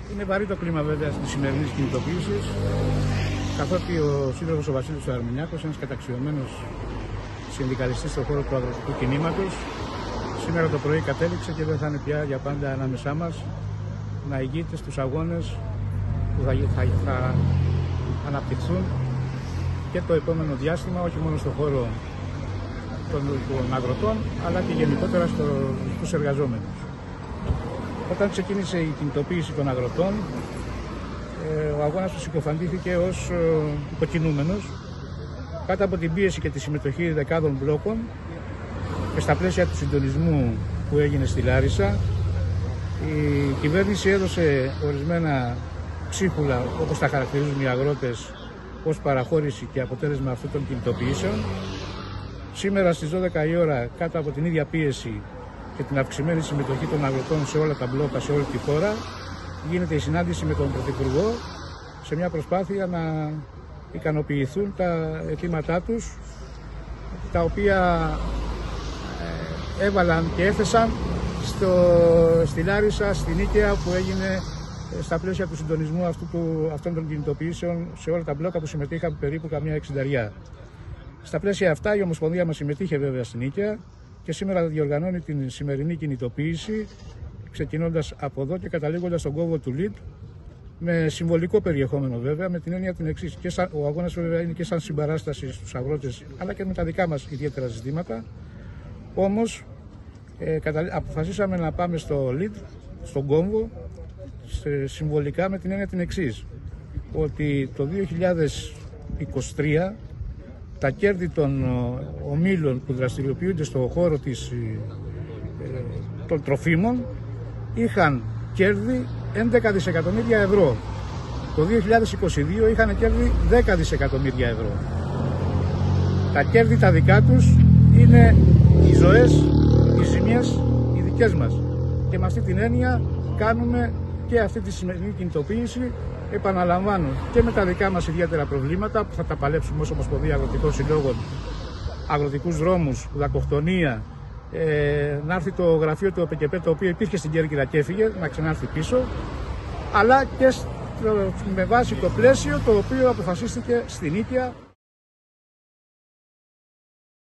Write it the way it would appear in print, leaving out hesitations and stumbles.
Είναι βαρύ το κλίμα βέβαια τη σημερινή κινητοποίηση, καθότι ο σύντροφος ο Βασίλης Αρμινιάκος, ένας καταξιωμένος συνδικαλιστής στον χώρο του αγροτικού κινήματος, σήμερα το πρωί κατέληξε και δεν θα είναι πια για πάντα ανάμεσά μας να ηγείται στους αγώνες που θα αναπτυχθούν και το επόμενο διάστημα, όχι μόνο στον χώρο των αγροτών, αλλά και γενικότερα στους εργαζόμενους. Όταν ξεκίνησε η κινητοποίηση των αγροτών, ο αγώνας του συκοφαντήθηκε ως υποκινούμενος κάτω από την πίεση και τη συμμετοχή δεκάδων μπλόκων και στα πλαίσια του συντονισμού που έγινε στη Λάρισα. Η κυβέρνηση έδωσε ορισμένα ψίχουλα, όπως τα χαρακτηρίζουν οι αγρότες, ως παραχώρηση και αποτέλεσμα αυτών των κινητοποιήσεων. Σήμερα στις 12 η ώρα, κάτω από την ίδια πίεση και την αυξημένη συμμετοχή των αγροτών σε όλα τα μπλόκα, σε όλη τη χώρα, γίνεται η συνάντηση με τον Πρωθυπουργό σε μια προσπάθεια να ικανοποιηθούν τα αιτήματά τους, τα οποία έβαλαν και έθεσαν στη Λάρισα, στη Νίκαια, που έγινε στα πλαίσια του συντονισμού αυτών των κινητοποιήσεων σε όλα τα μπλόκα που συμμετείχαν περίπου καμιά 60. Στα πλαίσια αυτά η Ομοσπονδία μας συμμετείχε βέβαια στη Νίκαια και σήμερα διοργανώνει την σημερινή κινητοποίηση, ξεκινώντας από εδώ και καταλήγοντας στον κόμβο του ΛΙΔ, με συμβολικό περιεχόμενο βέβαια, με την έννοια την εξής. Ο αγώνας βέβαια είναι και σαν συμπαράσταση στους αγρότες, αλλά και με τα δικά μας ιδιαίτερα ζητήματα. Όμως αποφασίσαμε να πάμε στο ΛΙΔ, στον κόμβο, συμβολικά με την έννοια την εξής, ότι το 2023 τα κέρδη των ομίλων που δραστηριοποιούνται στον χώρο των τροφίμων είχαν κέρδη 11 δισεκατομμύρια ευρώ. Το 2022 είχαν κέρδη 10 δισεκατομμύρια ευρώ. Τα κέρδη τα δικά τους είναι οι ζωές, οι ζημιές, οι δικές μας. Και με αυτή την έννοια κάνουμε και αυτή τη σημερινή κινητοποίηση, επαναλαμβάνω, και με τα δικά μας ιδιαίτερα προβλήματα που θα τα παλέψουμε ως Ομοσπονδία Αγροτικών Συλλόγων, αγροτικούς δρόμους, δακοκτονία, να έρθει το γραφείο του ΟΠΕΚΕΠΕ, το οποίο υπήρχε στην Κέρκυρα και έφυγε, να ξανάρθει πίσω, αλλά και με βάση το πλαίσιο το οποίο αποφασίστηκε στην Νίκαια.